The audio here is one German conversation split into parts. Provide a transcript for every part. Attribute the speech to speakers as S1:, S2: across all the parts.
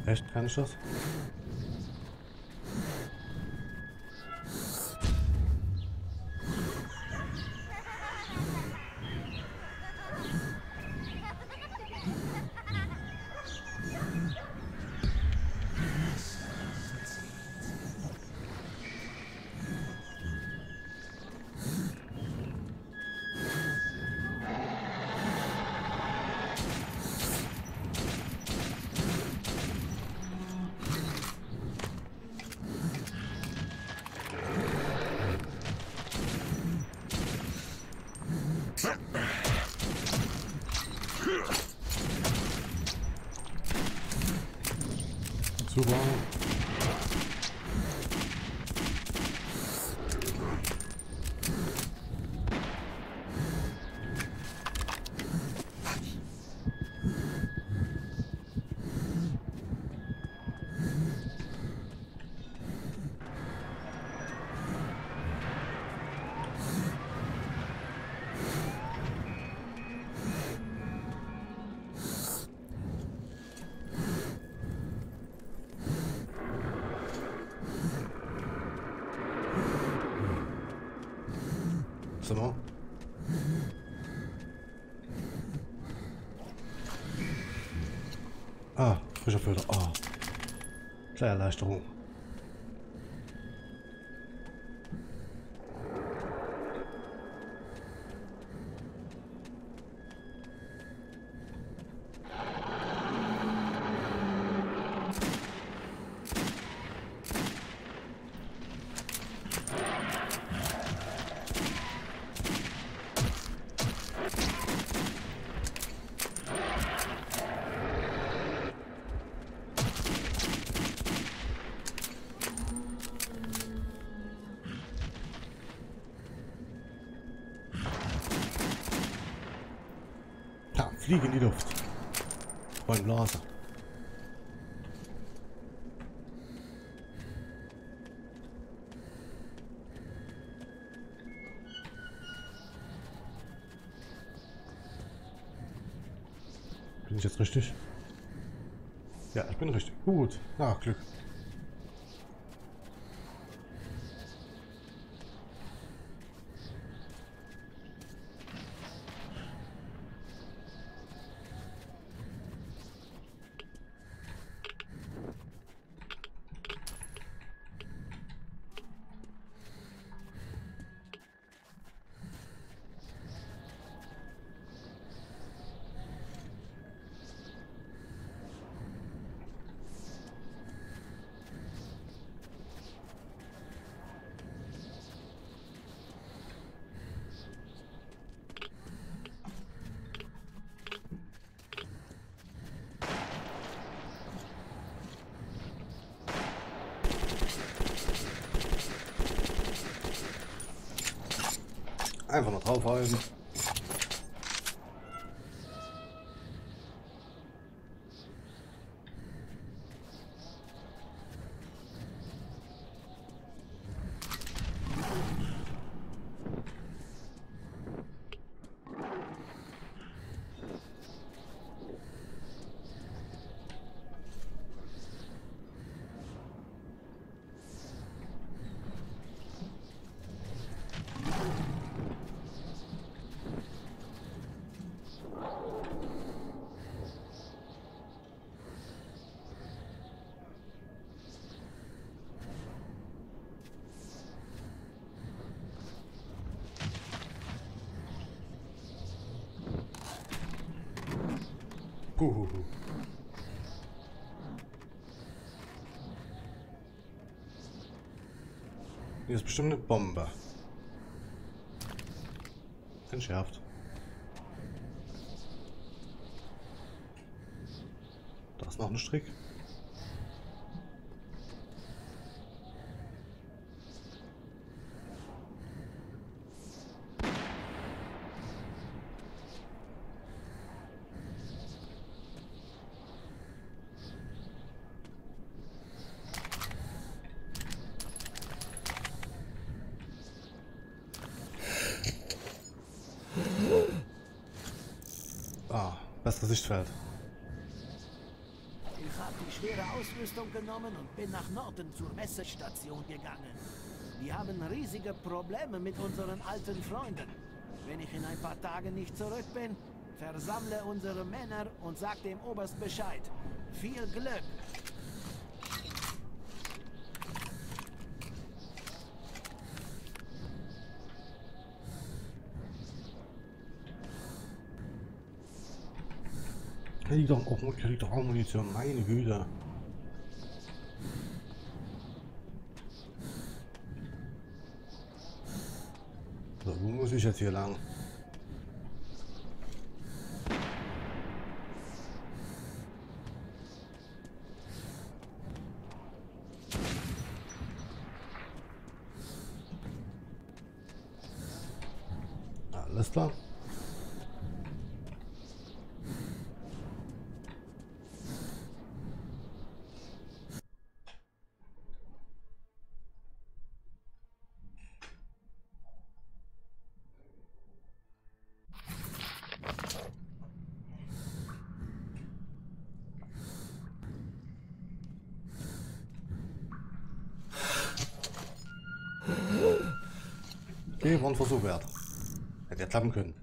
S1: Echt? Kann ich das? Super. Zimmer. Ah, frischer Filter. Ah, kleine Erleichterung. Ja, fliege in die Luft. Beim Laser. Bin ich jetzt richtig? Ja, ich bin richtig. Gut. Na, Glück. Einfach noch draufhalten. Huhuhu. Hier ist bestimmt eine Bombe. Entschärft. Da ist noch ein Strick. Ah, besseres Sichtfeld.
S2: schwere Ausrüstung genommen und bin nach Norden zur Messestation gegangen. Wir haben riesige Probleme mit unseren alten Freunden. Wenn ich in ein paar Tagen nicht zurück bin, versammle unsere Männer und sag dem Oberst Bescheid. Viel Glück!
S1: Krieg doch auch Munition, meine Güte. So, wo muss ich jetzt hier lang? Alles klar. Okay, war ein Versuch wert. Hätte ja klappen können.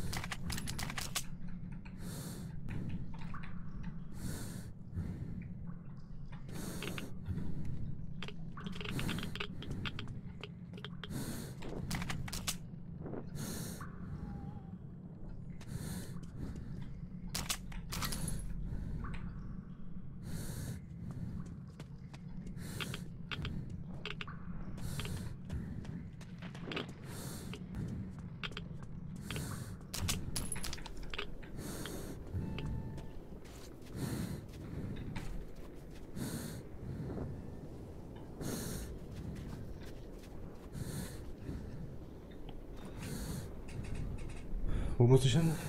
S1: Wo muss ich hin?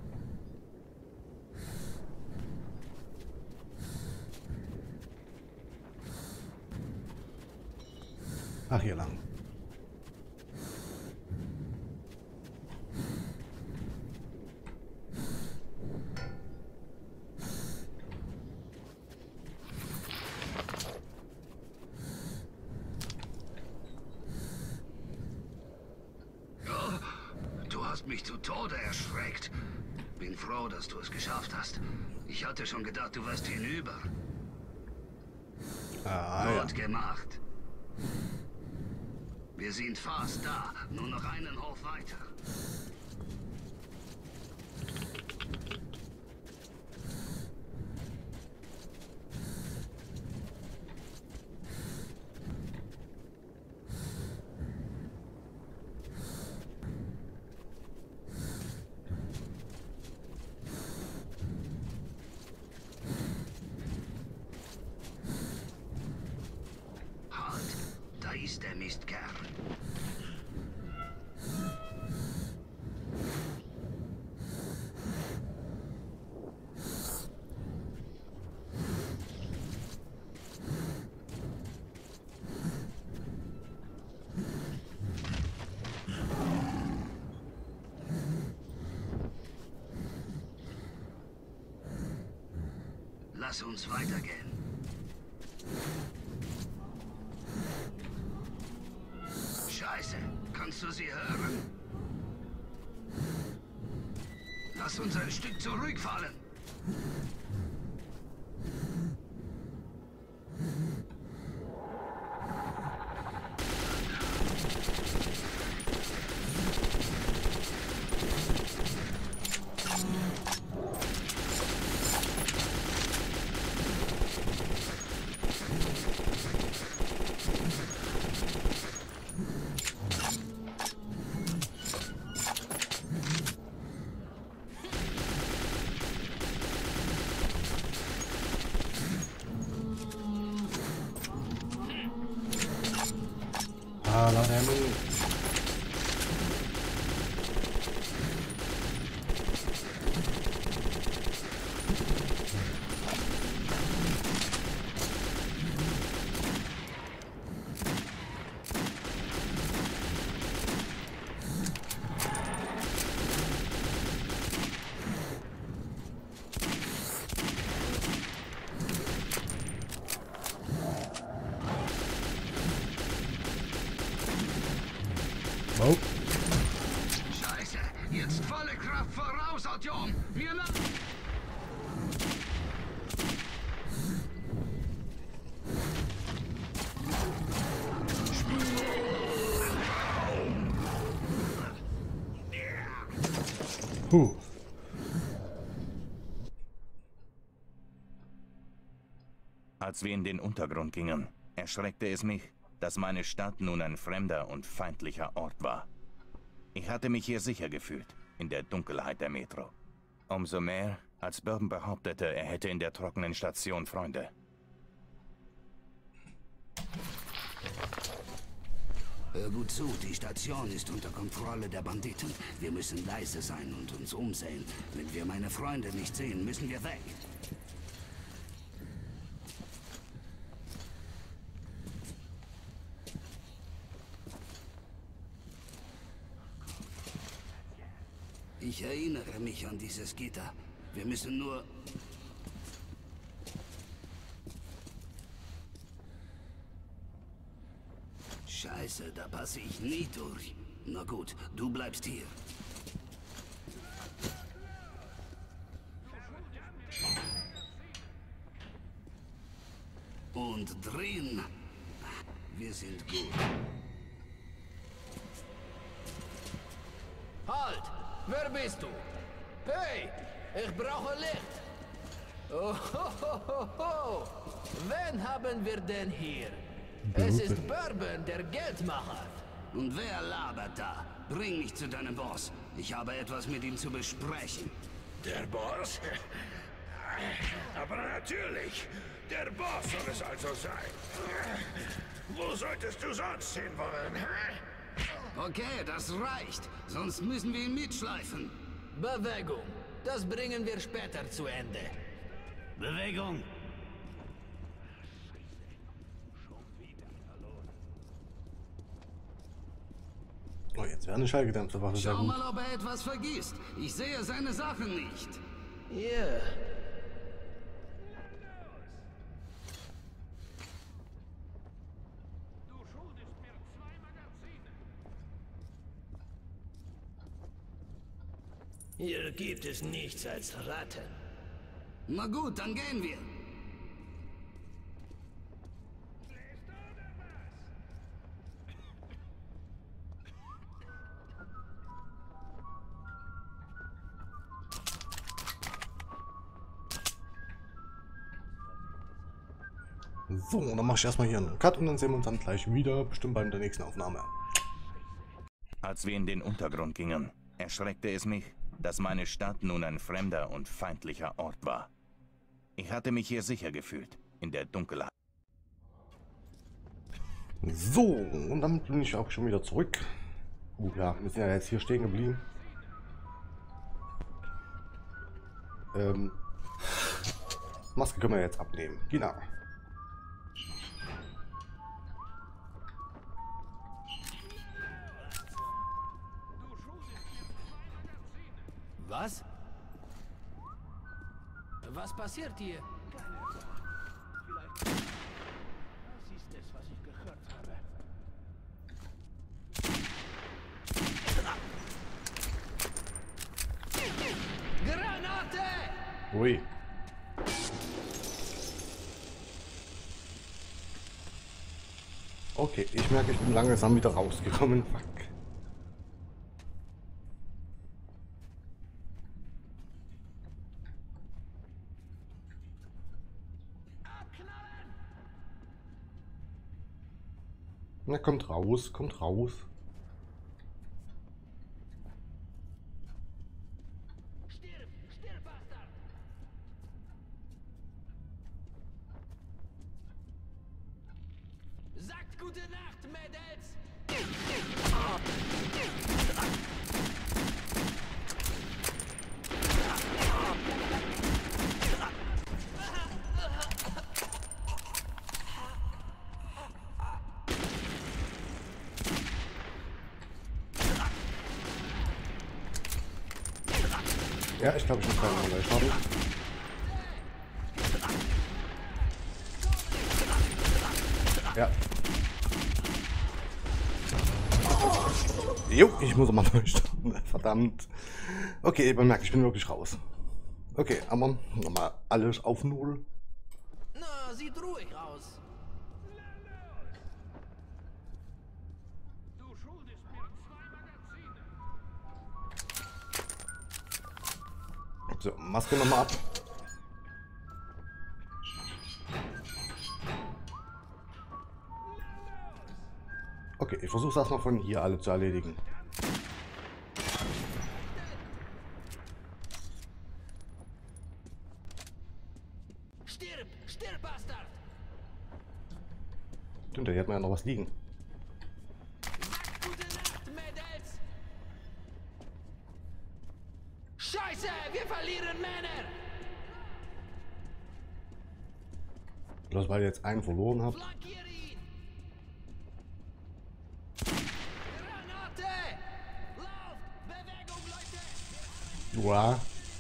S1: Ach, hier lang.
S3: Du hast mich zu Tode erschreckt. Bin froh, dass du es geschafft hast. Ich hatte schon gedacht, du wärst hinüber.
S1: Ah,
S3: Gut gemacht. Wir sind fast da. Nur noch einen Hof weiter. Da ist der Mistkerl. Lass uns weitergehen. Scheiße, kannst du sie hören? Lass uns ein Stück zurückfallen.
S1: Ah, laut Hemmung. Oh.
S3: Scheiße, jetzt volle Kraft voraus, Artyom. Wir
S1: Puh.
S4: Als wir in den Untergrund gingen, erschreckte es mich, dass meine Stadt nun ein fremder und feindlicher Ort war. Ich hatte mich hier sicher gefühlt, in der Dunkelheit der Metro. Umso mehr, als Bourbon behauptete, er hätte in der trockenen Station Freunde.
S3: Hör gut zu, die Station ist unter Kontrolle der Banditen. Wir müssen leise sein und uns umsehen. Wenn wir meine Freunde nicht sehen, müssen wir weg. Ich erinnere mich an dieses Gitter. Wir müssen nur... Scheiße, da passe ich nie durch. Na gut, du bleibst hier. Und drin. Wir sind gut.
S5: Halt! Wer bist du? Hey! Ich brauche Licht! Oh, ho, ho, ho, ho. Wen haben wir denn hier? Es ist Bourbon, der Geldmacher.
S3: Und wer labert da? Bring mich zu deinem Boss. Ich habe etwas mit ihm zu besprechen.
S6: Der Boss? Aber natürlich. Der Boss soll es also sein. Wo solltest du sonst hinwollen?
S3: Okay, das reicht. Sonst müssen wir ihn mitschleifen.
S5: Bewegung. Das bringen wir später zu Ende.
S3: Bewegung.
S1: Oh, jetzt wäre eine schallgedämpfte Waffe sehr
S3: Schau
S1: gut.
S3: mal, ob er etwas vergisst. Ich sehe seine Sachen nicht.
S5: Ja. Hier gibt es nichts als Ratten.
S3: Na gut, dann gehen wir.
S1: So, und dann mache ich erstmal hier einen Cut und dann sehen wir uns dann gleich wieder, bestimmt bei der nächsten Aufnahme.
S4: Als wir in den Untergrund gingen, erschreckte es mich, dass meine Stadt nun ein fremder und feindlicher Ort war. Ich hatte mich hier sicher gefühlt, in der Dunkelheit.
S1: So, und dann bin ich auch schon wieder zurück. Ja, wir sind ja jetzt hier stehen geblieben. Maske können wir jetzt abnehmen. Genau.
S5: Was? Was passiert hier?
S2: Das ist es, was ich gehört habe.
S5: Granate!
S1: Ui. Okay, ich merke, ich bin langsam wieder rausgekommen. Fuck. Na, kommt raus, kommt raus.
S5: Stirb! Stirb, Bastard! Sagt gute Nacht, Mädels!
S1: Ja, ich glaube, ich muss keinen gleich haben. Ja. Jo, ich muss mal neu starten. Verdammt. Okay, man merkt, ich bin wirklich raus. Okay, aber nochmal alles auf Null.
S5: Na, sieht ruhig aus.
S6: Du schuldest mir 2 Magazine.
S1: So, Maske nochmal ab. Okay, ich versuche es erstmal von hier alle zu erledigen.
S5: Stirb! Stirb, Bastard!
S1: Stimmt, hier hat man ja noch was liegen.
S5: Sagt gute Nacht, Mädels! Scheiße! Wir verlieren Männer!
S1: Bloß weil ihr jetzt einen verloren habt.
S5: Flankier ihn! Granate! Lauf! Bewegung, Leute!
S1: Uah.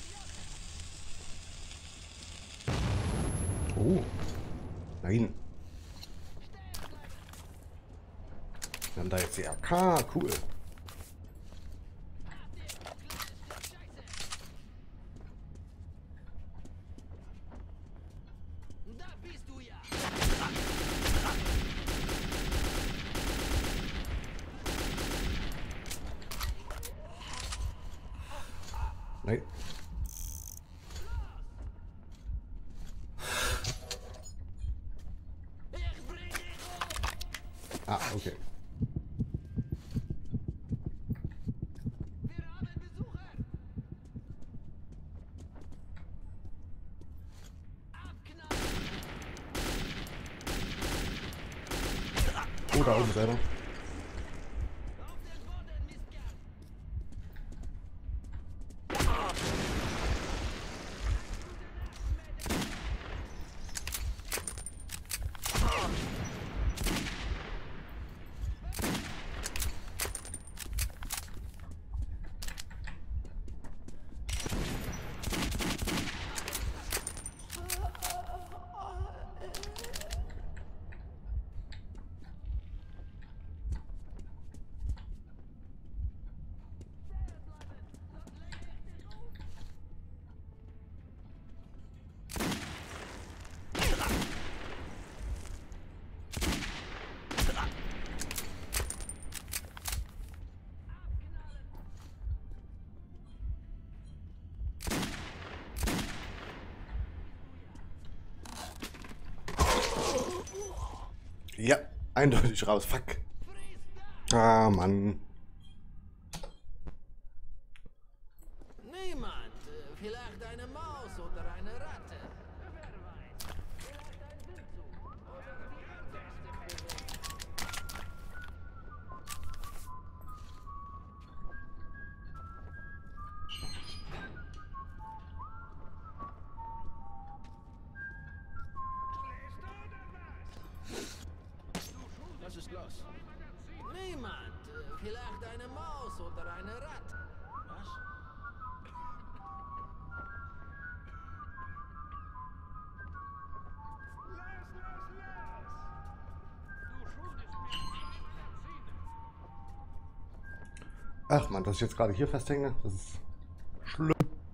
S1: Oh. Nein. Wir haben da jetzt die AK. Cool.
S5: Da bist du ja!
S1: Nein.
S5: Ich bring dich um!
S1: Ah, okay.
S5: Wir haben Besucher! Abknallen!
S1: Oh, da oben ist einer.
S5: Auf den Boden, Mistkerl!
S1: Ja, eindeutig raus. Fuck. Ah, Mann.
S5: Niemand. Vielleicht eine Maus oder eine Ratte. Wer weiß. Vielleicht ein Wildzuch. Oder die Proteste.
S2: Was ist los?
S5: Niemand. Vielleicht eine Maus oder eine Ratte.
S2: Was?
S1: Ach man, dass ich jetzt gerade hier festhänge, das ist schlimm.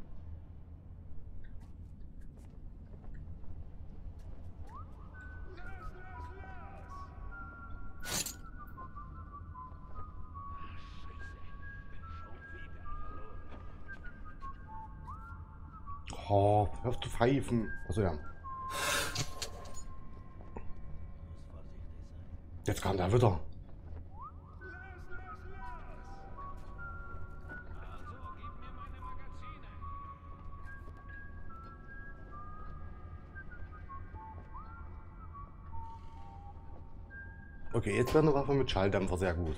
S1: Oh, hör auf zu pfeifen. Also ja. Jetzt kam der wieder. Okay, jetzt wäre eine Waffe mit Schalldämpfer sehr gut.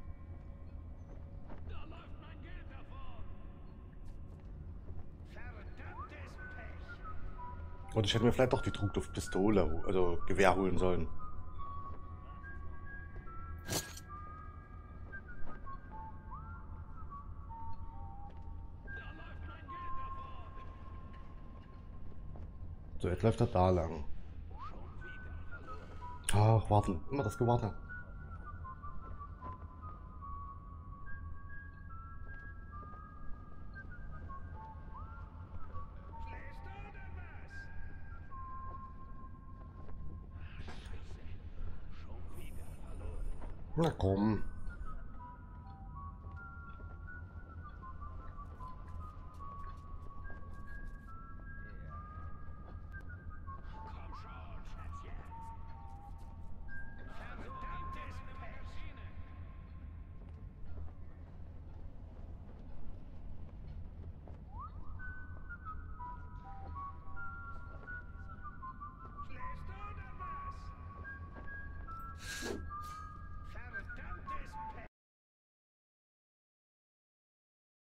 S1: Und ich hätte mir vielleicht doch die Druckluftpistole, also Gewehr holen sollen. So, jetzt läuft er da lang. Ach, warten. Immer das Gewarte. Na komm.